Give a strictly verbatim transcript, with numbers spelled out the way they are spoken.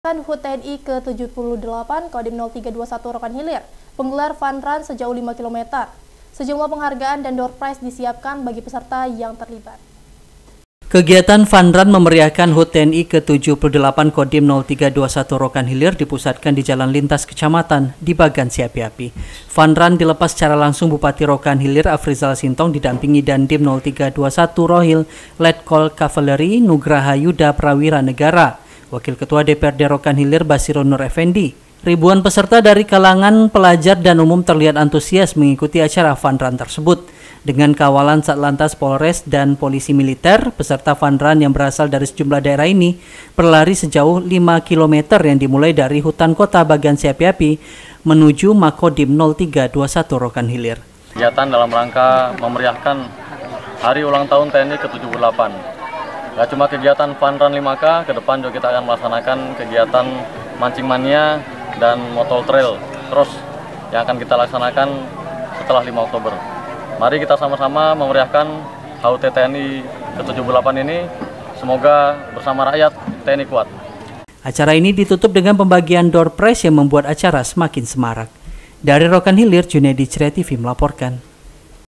H U T T N I ke tujuh puluh delapan Kodim nol tiga dua satu Rokan Hilir menggelar fun run sejauh lima kilometer. Sejumlah penghargaan dan door prize disiapkan bagi peserta yang terlibat. Kegiatan fun run memeriahkan H U T T N I ke tujuh puluh delapan Kodim nol tiga dua satu Rokan Hilir dipusatkan di Jalan Lintas Kecamatan di Bagan Siapi-Api. Fun run dilepas secara langsung Bupati Rokan Hilir Afrizal Sintong didampingi Dandim nol tiga dua satu Rohil Letkol Kavaleri Nugraha Yuda Prawira Negara, Wakil Ketua D P R D Rokan Hilir Basirun Nur Effendi. Ribuan peserta dari kalangan pelajar dan umum terlihat antusias mengikuti acara fun run tersebut. Dengan kawalan Satlantas Polres dan Polisi Militer, peserta fun run yang berasal dari sejumlah daerah ini berlari sejauh lima kilometer yang dimulai dari hutan kota Bagan Siapi-Api menuju Makodim nol tiga dua satu Rokan Hilir. Kegiatan dalam rangka memeriahkan hari ulang tahun T N I ke tujuh puluh delapan. Gak cuma kegiatan fun run lima K, ke depan juga kita akan melaksanakan kegiatan mancing mania dan motor trail terus yang akan kita laksanakan setelah lima Oktober. Mari kita sama-sama memeriahkan H U T T N I ke tujuh puluh delapan ini. Semoga bersama rakyat T N I kuat. Acara ini ditutup dengan pembagian door prize yang membuat acara semakin semarak. Dari Rokan Hilir, Junaidi Ceria T V melaporkan.